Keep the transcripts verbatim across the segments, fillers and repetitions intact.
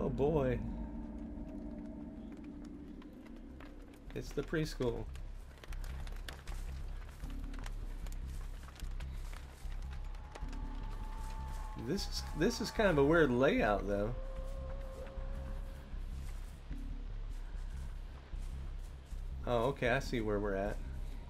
Oh boy. It's the preschool. This is this is kind of a weird layout though. Oh, okay, I see where we're at.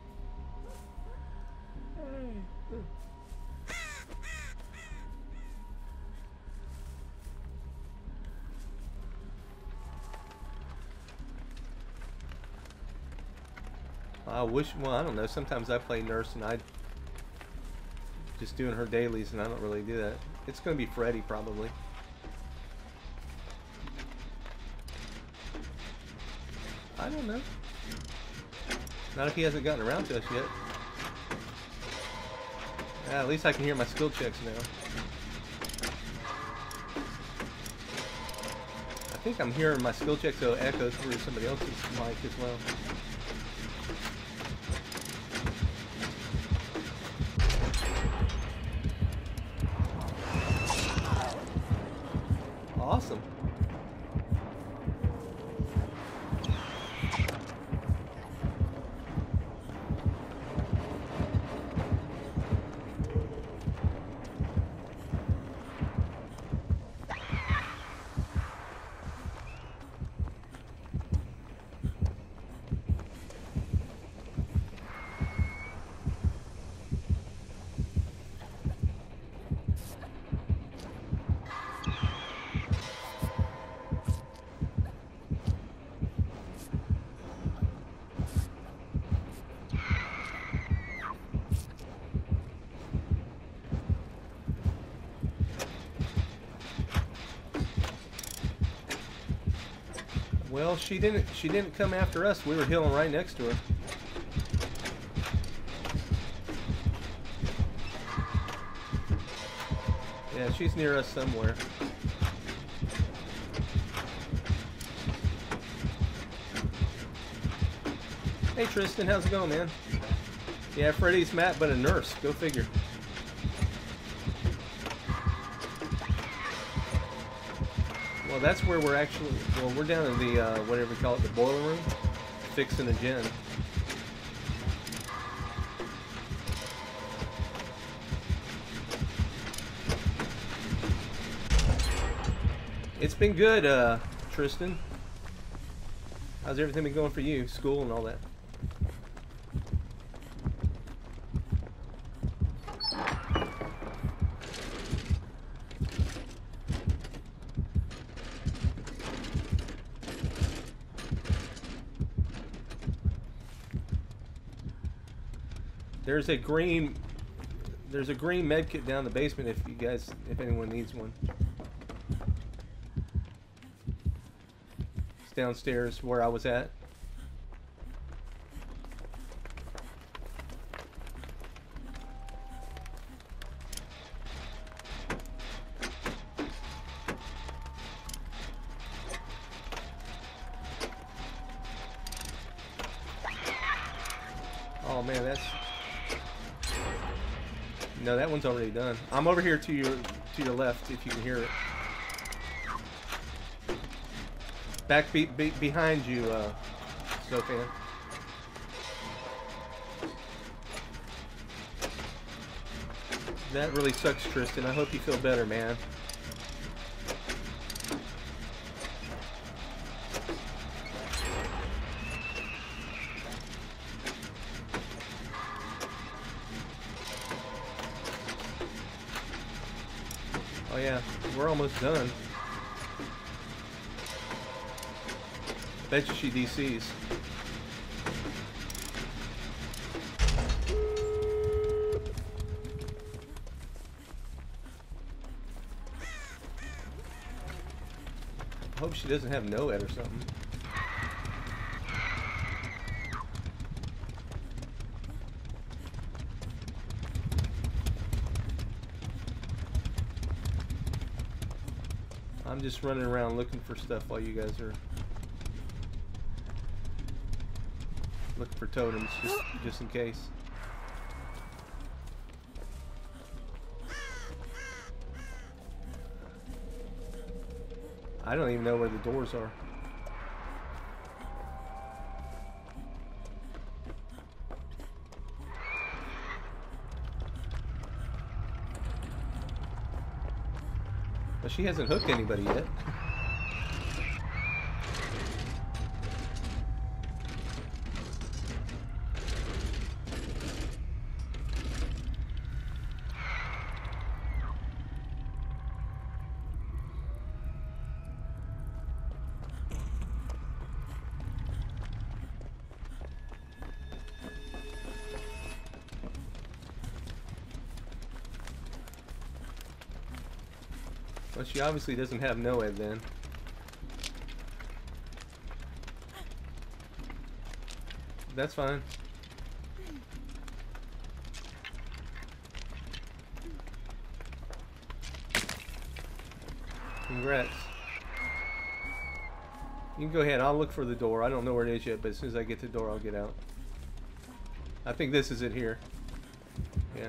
I wish, well, I don't know, sometimes I play nurse and I just doing her dailies and I don't really do that. It's gonna be Freddy probably. I don't know. Not if he hasn't gotten around to us yet. Yeah, at least I can hear my skill checks now. I think I'm hearing my skill checks though echo through somebody else's mic as well. Awesome. Well, she didn't she didn't come after us. We were healing right next to her. Yeah, she's near us somewhere. Hey Tristan, how's it going, man? Yeah, Freddy's Matt, but a nurse. Go figure. Well, that's where we're actually, well, we're down in the, uh, whatever we call it, the boiler room, fixing a gen. It's been good, uh, Tristan. How's everything been going for you? School and all that? There's a green, there's a green med kit down the basement if you guys, if anyone needs one. It's downstairs where I was at. Oh man, that's... No, that one's already done. I'm over here to your to your left, if you can hear it. Back be, be, behind you, uh, Sofan. That really sucks, Tristan. I hope you feel better, man. Oh yeah, we're almost done. Bet you she D Cs. Hope she doesn't have NOED or something. I'm just running around looking for stuff while you guys are looking for totems, just just in case. I don't even know where the doors are. Well, she hasn't hooked anybody yet. Well, she obviously doesn't have NOED then. That's fine. Congrats. You can go ahead. I'll look for the door. I don't know where it is yet, but as soon as I get to the door, I'll get out. I think this is it here. Yeah.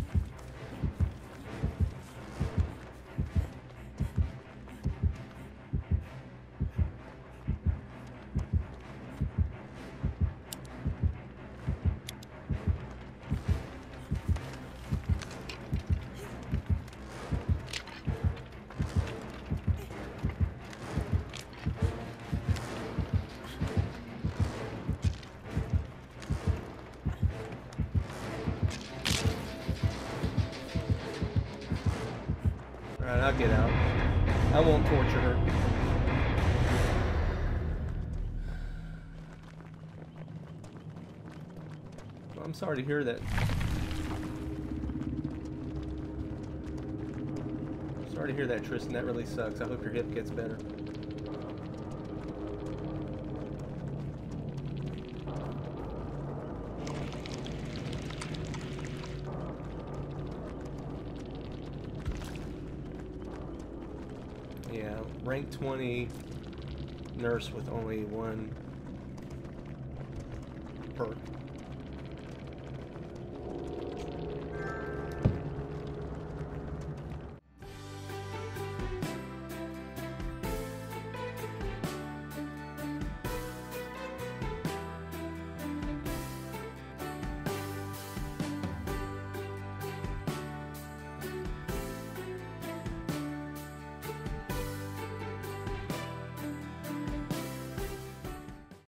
Alright, I'll get out. I won't torture her. Well, I'm sorry to hear that. Sorry to hear that, Tristan. That really sucks. I hope your hip gets better. Yeah, rank twenty nurse with only one perk.